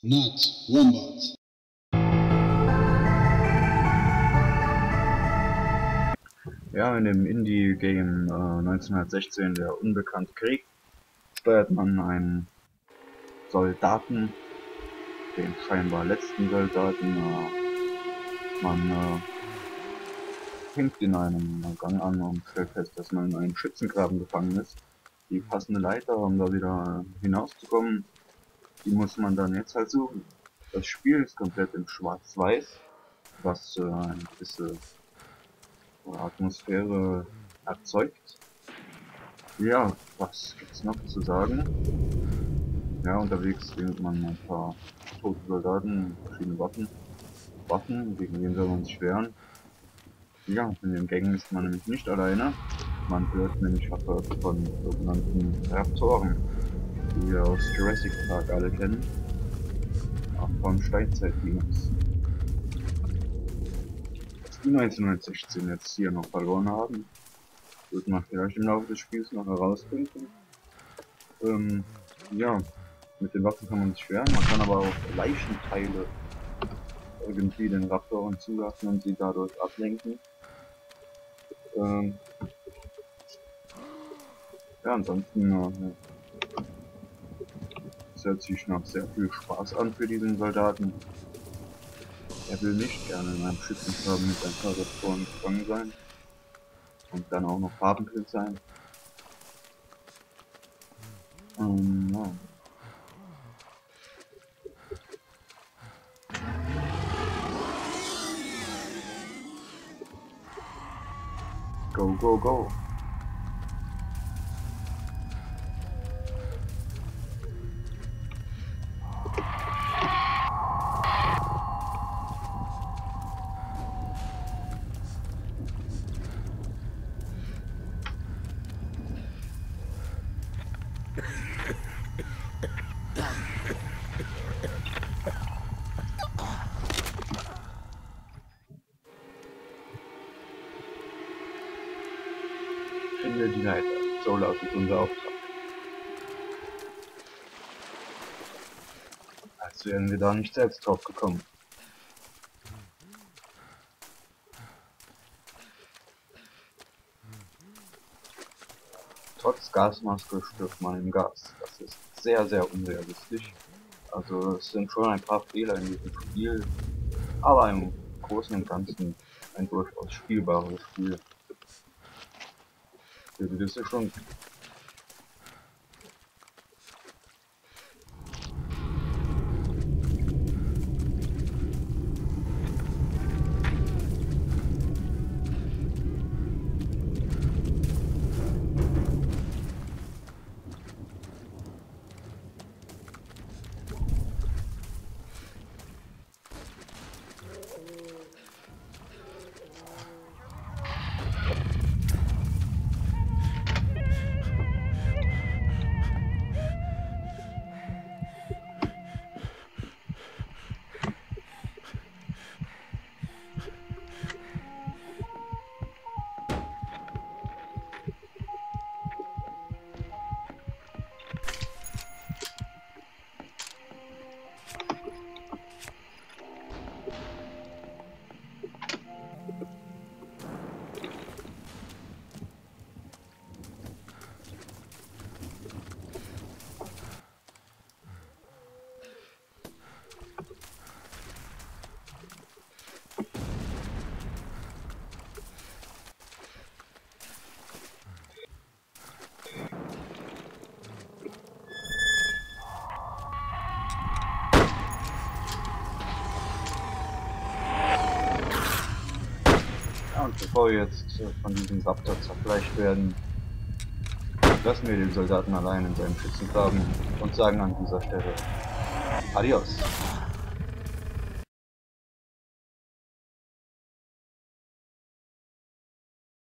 Not Wombat. Ja, in dem Indie-Game 1916, der unbekannte Krieg, steuert man einen Soldaten, den scheinbar letzten Soldaten. Man fängt in einem Gang an und stellt fest, dass man in einem Schützengraben gefangen ist. Die passende Leiter, um da wieder hinauszukommen, die muss man dann jetzt halt suchen. Das Spiel ist komplett in Schwarz-Weiß, was eine gewisse Atmosphäre erzeugt. Ja, was gibt's noch zu sagen? Ja, unterwegs findet man ein paar tote Soldaten, verschiedene Waffen, gegen wen soll man sich wehren? Ja, in den Gängen ist man nämlich nicht alleine. Man wird nämlich verfolgt von sogenannten Raptoren, die wir aus Jurassic Park alle kennen, auch vom Steinzeitdinos. Was die 1916 jetzt hier noch verloren haben, wird man vielleicht im Laufe des Spiels noch herausfinden. Ja, mit den Waffen kann man sich wehren, man kann aber auch Leichenteile irgendwie den Raptoren zulassen und sie dadurch ablenken. Ja, ansonsten es hört sich nach sehr viel Spaß an für diesen Soldaten. Er will nicht gerne in einem Schützengraben mit ein paar Raptoren gefangen sein und dann auch noch farbenblind sein. Ja. Go, go, go! Finde die Leiter, so lautet unser Auftrag. Als wären wir da nicht selbst drauf gekommen. Trotz Gasmaske stirbt man im Gas. Das ist sehr, sehr unrealistisch. Also es sind schon ein paar Fehler in diesem Spiel, aber im Großen und Ganzen ein durchaus spielbares Spiel. Für gewisse Stunden. Und bevor wir jetzt von diesem Raptor zerfleischt werden, lassen wir den Soldaten allein in seinem Schützengraben und sagen an dieser Stelle Adios.